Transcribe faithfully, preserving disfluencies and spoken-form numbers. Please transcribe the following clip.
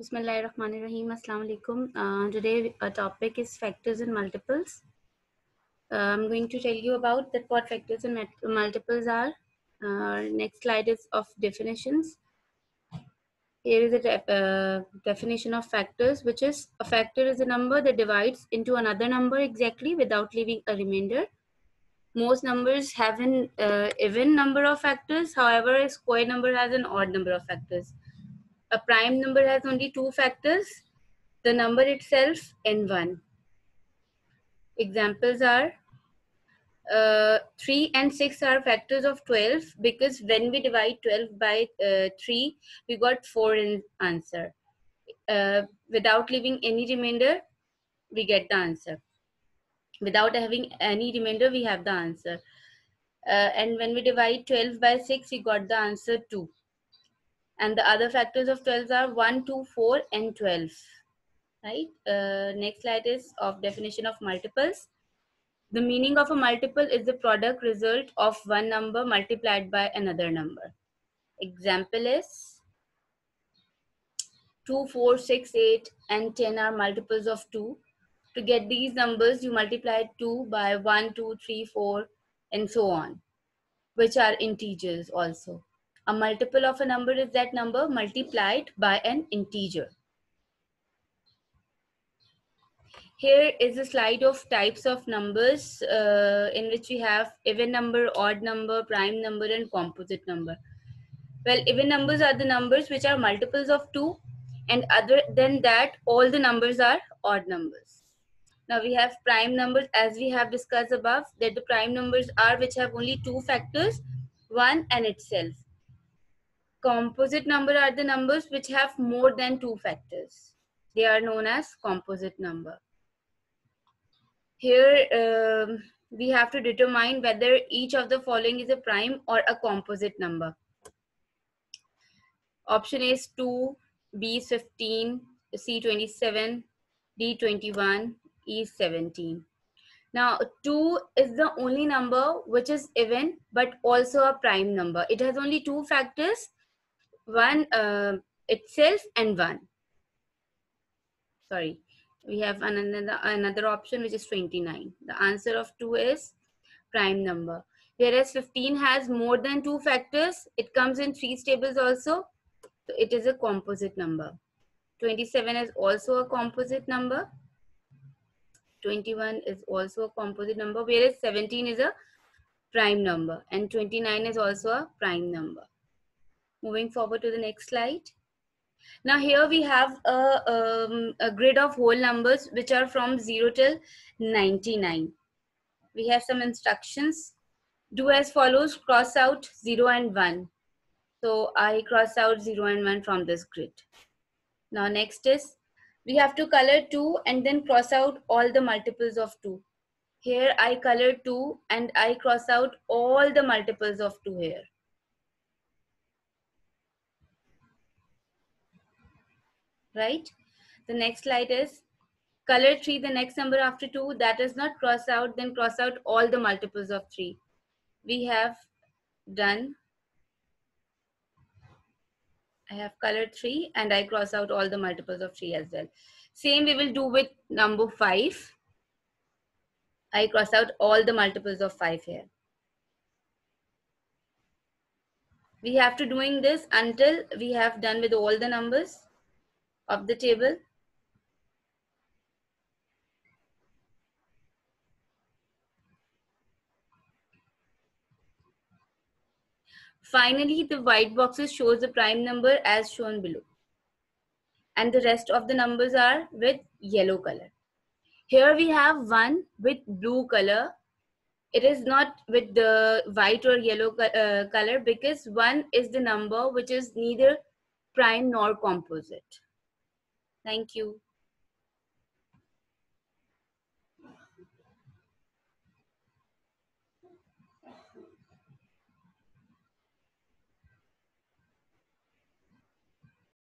Bismillahirrahmanirrahim. Assalamu alaikum. Uh, today our topic is factors and multiples. Uh, I'm going to tell you about that what factors and multiples are. Uh, next slide is of definitions. Here is a de uh, definition of factors, which is a factor is a number that divides into another number exactly without leaving a remainder. Most numbers have an uh, even number of factors. However, a square number has an odd number of factors. A prime number has only two factors, the number itself and one. Examples are uh, three and six are factors of twelve because when we divide twelve by uh, three, we got four in answer. Uh, without leaving any remainder, we get the answer. Without having any remainder, we have the answer. Uh, and when we divide twelve by six, we got the answer two. And the other factors of twelve are one, two, four, and twelve. Right? Uh, next slide is of definition of multiples. The meaning of a multiple is the product result of one number multiplied by another number. Example is two, four, six, eight, and ten are multiples of two. To get these numbers, you multiply two by one, two, three, four, and so on, which are integers also. A multiple of a number is that number multiplied by an integer. Here is a slide of types of numbers uh, in which we have even number, odd number, prime number, and composite number. Well, even numbers are the numbers which are multiples of two, and other than that, all the numbers are odd numbers. Now we have prime numbers, as we have discussed above, that the prime numbers are which have only two factors, one and itself. Composite number are the numbers which have more than two factors. They are known as composite number. Here um, we have to determine whether each of the following is a prime or a composite number. Option A is two, B is fifteen, C twenty-seven, D twenty-one, E seventeen. Now two is the only number which is even but also a prime number. It has only two factors, one uh, itself and one. Sorry, we have another, another option which is twenty-nine. The answer of two is prime number. Whereas fifteen has more than two factors. It comes in three tables also. So it is a composite number. twenty-seven is also a composite number. twenty-one is also a composite number, whereas seventeen is a prime number and twenty-nine is also a prime number. Moving forward to the next slide. Now here we have a, um, a grid of whole numbers which are from zero till ninety-nine. We have some instructions. Do as follows: cross out zero and one. So I cross out zero and one from this grid. Now next is, we have to color two and then cross out all the multiples of two. Here I color two and I cross out all the multiples of two here. Right? The next slide is, color three, the next number after two, that is not cross out, then cross out all the multiples of three. We have done. I have colored three and I cross out all the multiples of three as well. Same we will do with number five. I cross out all the multiples of five here. We have to doing this until we have done with all the numbers of the table. Finally, the white boxes shows the prime number as shown below. And the rest of the numbers are with yellow color. Here we have one with blue color. It is not with the white or yellow uh, color because one is the number which is neither prime nor composite. Thank you.